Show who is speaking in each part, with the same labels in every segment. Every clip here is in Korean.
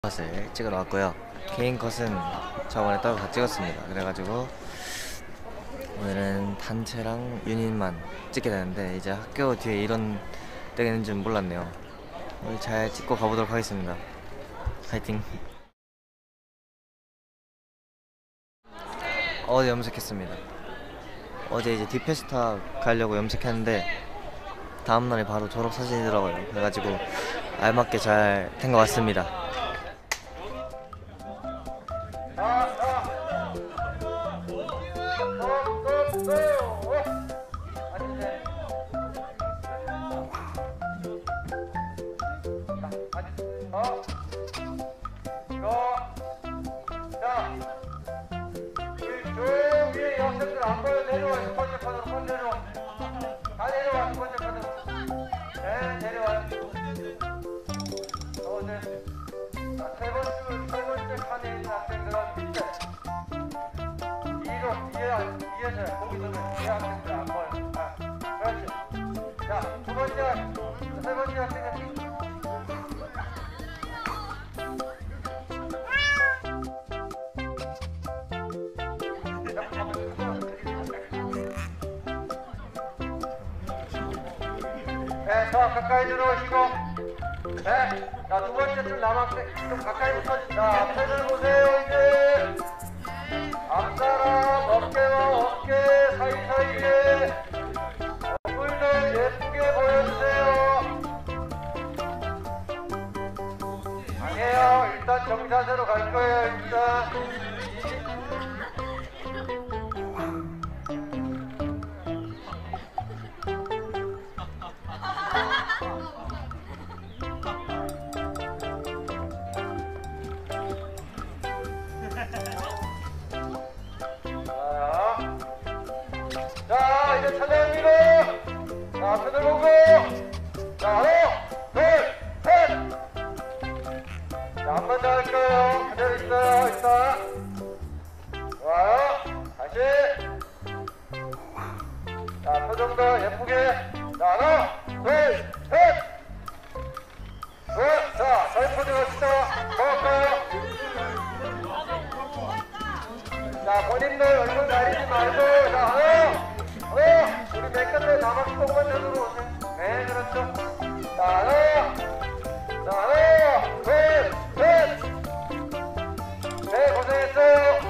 Speaker 1: 컷을 찍으러 왔고요. 개인 컷은 저번에 따로 다 찍었습니다. 그래가지고 오늘은 단체랑 유닛만 찍게 되는데, 이제 학교 뒤에 이런 데가 있는 줄 몰랐네요. 오늘 잘 찍고 가보도록 하겠습니다. 파이팅! 어제 염색했습니다. 어제 이제 디페스타 가려고 염색했는데 다음날에 바로 졸업사진이더라고요. 그래가지고 알맞게 잘 된 것 같습니다.
Speaker 2: 위에 여학생들 안 보여. 내려와. 첫 번째 칸으로 건 내려와. 다 내려와. 두 번째 칸으로. 네, 내려와. 네. 자, 세 번째 칸에 있는 학생들은 밑에. 위에서 거기 들면 위에 학생들 안 보여. 아, 그렇지. 자, 세 번째 학생들. 네, 더 가까이 들어오시고. 네, 자, 두 번째 좀 남학생 좀 가까이 붙어주세요. 자, 앞에를 보세요. 이제 앞사람 어깨와 어깨 사이사이에 얼굴들 예쁘게 보여주세요. 아니에요. 일단 정자세로 갈 거예요. 일단. 자, 이제 차장님이고. 자, 앞에들 보고. 자, 하나, 둘, 셋. 자, 한 번 더 할 거예요. 그대로 있어요. 일단. 좋아요. 다시. 자, 표정도 예쁘게. 자, 하나, 둘, 셋. 굿. 자, 저희 포즈 갑시다. 더 할까요? 자, 본인들 얼굴 가리지 말고. 자, 하나. 우리 맨 끝에 나머지 조금만 들어오세요. 네, 그렇죠. 자, 하나, 둘, 셋. 네, 고생했어요.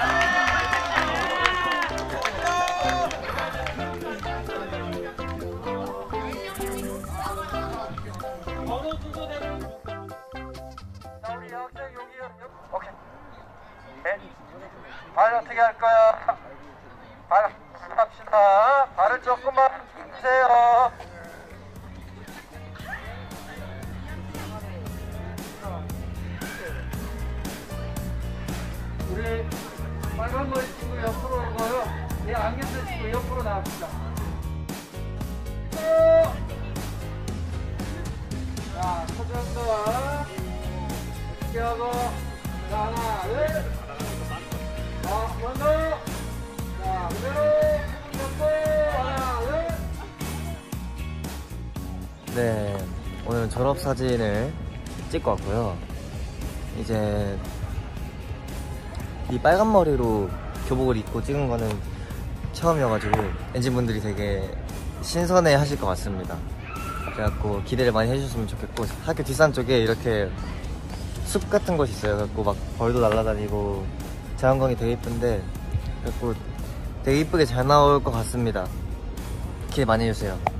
Speaker 2: 자, 우리 여학생 여기. 오케이. 네. 발 어떻게 할 거야? 발 합시다. 발을 조금만 주세요. 우리 빨간 머리 친구 옆으로 오고요. 내 안경 쓴 친구 옆으로 나갑시다. 자, 표정도 이렇게 하고. 자, 하나, 둘. 자, 먼저. 자, 그대로 잡고. 하나, 둘.
Speaker 1: 네, 오늘은 졸업사진을 찍고 왔고요. 이제 이 빨간 머리로 교복을 입고 찍은 거는 처음이어가지고 엔진분들이 되게 신선해 하실 것 같습니다. 그래갖고 기대를 많이 해주셨으면 좋겠고, 학교 뒷산 쪽에 이렇게 숲 같은 곳이 있어요. 그래갖고 막 벌도 날아다니고 자연광이 되게 이쁜데, 그래갖고 되게 이쁘게 잘 나올 것 같습니다. 기대 많이 해주세요.